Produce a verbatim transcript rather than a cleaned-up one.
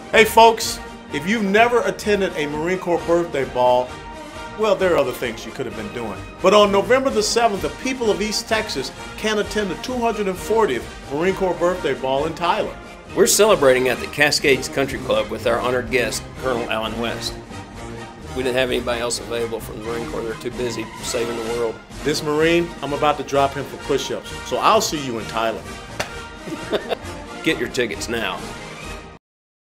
Hey folks, if you've never attended a Marine Corps birthday ball, well, there are other things you could have been doing. But on November the seventh, the people of East Texas can attend the two hundred fortieth Marine Corps birthday ball in Tyler. We're celebrating at the Cascades Country Club with our honored guest, Colonel Allen West. We didn't have anybody else available from the Marine Corps. They're too busy saving the world. This Marine, I'm about to drop him for push-ups, so I'll see you in Tyler. Get your tickets now.